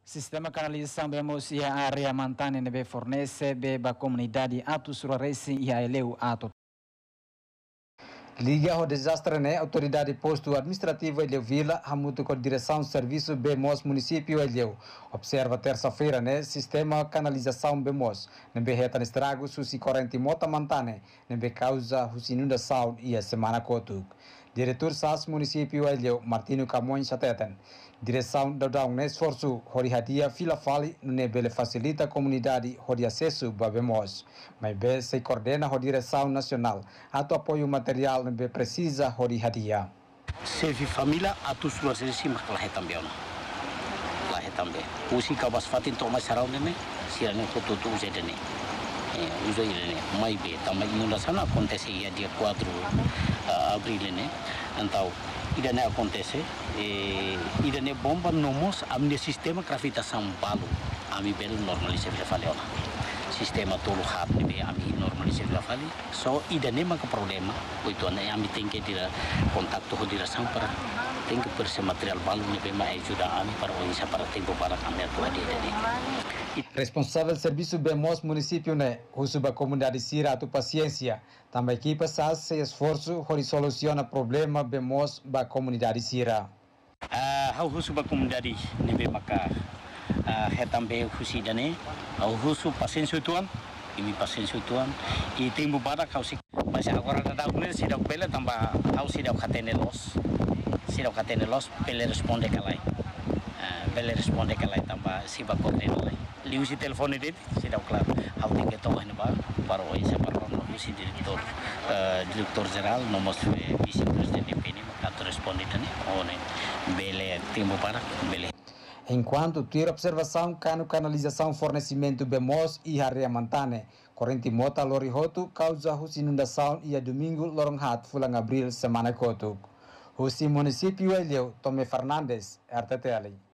Sistema canalização bemos e a área mantane nebe fornece beba comunidade atos ruresi e a eleu ato. Liga ao desastre né autoridade posto administrativo Eleu Vila hamuto com direção serviço Bemos município Eleu observa terça-feira né sistema canalização Bemos nebe retan estrago susi corrente mota mantane nebe causa inundação e a semana kotuk. Diretor SAS município Eleu Martino Camões Sateten direção da né esforço hori hadia fila fali nebe facilita a comunidade hori acesso ba Bemos mas be se coordena a direção nacional ato apoio material nebe precisa hori hadia. Sevi família atus luar sesi mak lahe tambe ona. Lahe tambe. Usi kabas fatin to mas sarau neme sirane foto tu jedene. Uso irene mai be tamai inundação acontece dia 4 abril ne. Então idane acontece idane bomba nomos amne sistema gravitação balu ami bel normalisir falena. Sistema tolo hat nebe ami normalisir fali so idane maka problema oito ane ami tem que tirar contato com direção para tem que perse material balu nebe ma ajuda ami para oisa para tempo para kami atuar di idane. Responsável serviço Bemos município né husuba comunidade sira atu paciência também equipa SAS se esforço hori soluciona problema Bemos ba comunidade sira. Hau husuba comunidade nebe maka hetambe husidane au husu pasensu tuan imi pasensu tuan e tempo para kausi mas agora daune se dá pela tamba au se dá catenelos pele responde kalai pele responde kalai tamba se ba coordena lai liu si telefone det se dá claro au tem que tomar ne ba para o isa para o si diretor geral nomos vice presidente pini ato responde tani one bele tempo para bele. Enquanto ter observação cano canalização fornecimento Bemos e area mantane corrente mota lorihotu causa inundação e a domingo lorong hat fulang abril semana kotuk. Husi município Eleu Tome Fernandes RTTL.